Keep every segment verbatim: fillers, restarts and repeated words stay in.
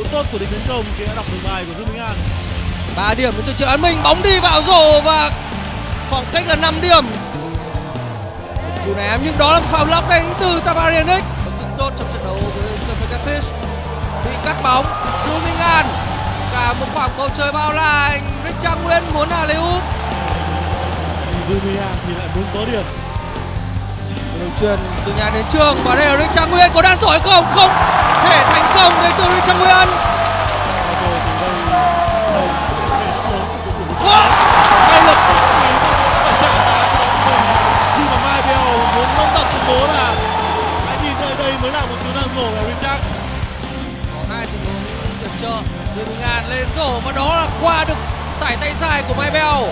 tốt của định tấn công khi đã đọc được bài của Dương Minh An. ba điểm đến từ Triệu An Minh, bóng đi vào rổ và khoảng cách là năm điểm. Cú ném nhưng đó là một pha block đánh từ Tabarianic. Rất tốt trong trận đấu với Cavalier Catfish. Bị cắt bóng, Dương Minh An. Cả một khoảng bầu trời bao la, Rick Trang Nguyên muốn là lấy úp. Dương Minh An thì lại muốn có điểm. Đường truyền từ nhà đến trường và đây là Rick Trang Nguyên, có đan rổ hay không? Không thể thành công đến từ Rick Trang Nguyên. Ngay lập tức phải trả giá khi mà Mai Bell muốn nâng tầm tuyên bố là hãy nhìn nơi đây mới là một thứ đang rổ của Rick Trang. Có hai tình huống điểm trợ, Dương Minh An lên rổ và đó là qua được sải tay sai của Mai Bell.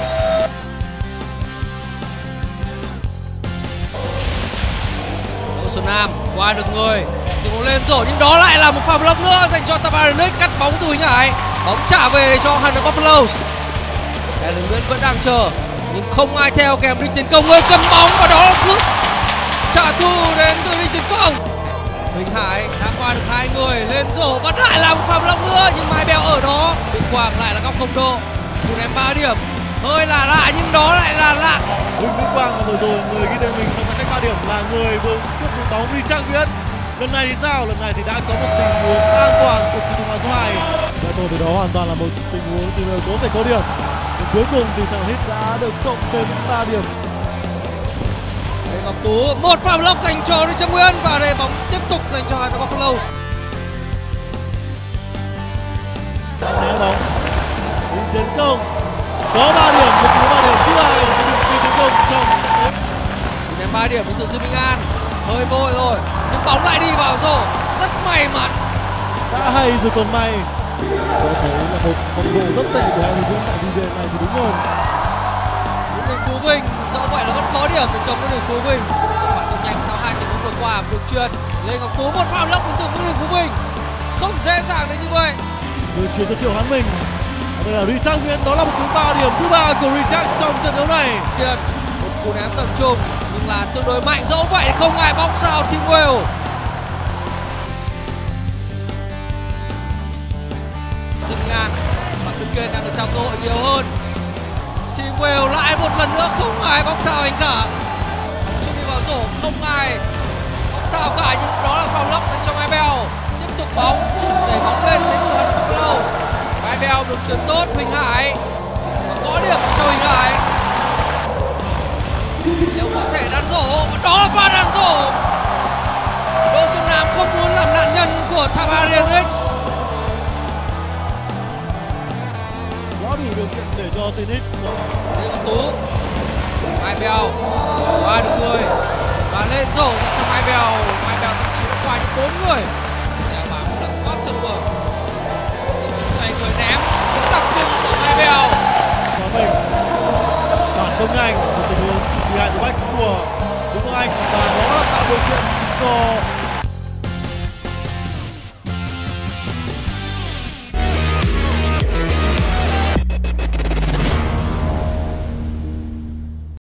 Đỗ Xuân Nam qua được người, tình huống lên rổ nhưng đó lại là một pha block nữa dành cho Tabarianic, cắt bóng từ Huỳnh Hải, bóng trả về cho Hunter Buffaloes. Helen Nguyễn vẫn đang chờ nhưng không ai theo kèm Đinh Tiến Công, người cầm bóng và đó là sự trả thù đến từ Đinh Tiến Công. Huỳnh Hải đã qua được hai người lên rổ và lại là một pha block nữa nhưng Mai Bell ở đó. Vinh Quang lại là góc không độ, cú ném ba điểm hơi là lạ nhưng đó lại là lạ. Huỳnh Vinh Quang vừa rồi người ghi tên mình trong cái cách ba điểm là người vừa cướp được bóng Rick Trang Nguyễn. Lần này thì sao? Lần này thì đã có một tình huống an toàn của thủ môn số hai. Và tôi từ đó hoàn toàn là một tình huống thì có thể có điểm. Và cuối cùng thì Sài Gòn Hit đã được cộng thêm ba điểm. Đây Ngọc Tú, một pha block dành cho Rick Trang Nguyễn và đây bóng tiếp tục dành cho Hunter Buffaloes. Né bóng, Đinh Tiến Công có ba điểm, một cú ba điểm thứ hai của Đinh Tiến Công trong ném ba điểm đến từ Dương Minh An, hơi vội rồi nhưng bóng lại đi vào rổ, rất may mắn. Đã hay rồi còn may. Có thấy là một phong độ rất tệ của hai người Dũng tại video này thì đúng rồi. Nguyễn Đình Phú Vinh dẫu vậy là vẫn có điểm để chống Nguyễn Đình Phú Vinh. Phản công nhanh sau hai tình huống vừa qua, được truyền Lê Ngọc Tú, một pha block đến từ Nguyễn Đình Phú Vinh, không dễ dàng đến như vậy. Đường truyền cho Triệu Hán Minh. Đây là Rick Trang Nguyễn, đó là một cú ba điểm thứ ba của Rick Trang trong trận đấu này. Tiền một cú ném tập trung nhưng là tương đối mạnh, dẫu vậy không ai bóng sao Team Wales. Dương Minh An, Phạm Đức Kiên đang được trao cơ hội nhiều hơn. Team Wales lại một lần nữa không ai bóng sao anh cả. Chưa đi vào rổ, không ai bóng sao cả nhưng đó là pha block dành cho Mai Bell. Tiếp tục bóng, đẩy bóng lên đến từ Hunter Buffaloes. Mai Bell được chuyển tốt, Huỳnh Hải và có điểm cho Huỳnh Hải. Nếu có thể đan rổ, đó qua đan rổ. Đỗ Xuân Nam không muốn làm nạn nhân của Tabarianic. Quá đủ điều kiện để cho tennis. Lê Ngọc Tú, Mai Bell qua được người và lên rổ dành cho Mai Bell. Mai Bell thậm chí qua những bốn người. Đeo bám là quá tuyệt vời. Xoay người ném, những đặc trưng của Mai Bell. Và mình phản công nhanh một tình huống bị hại của bách của Đức Quốc Anh và đó là tạo điều kiện cho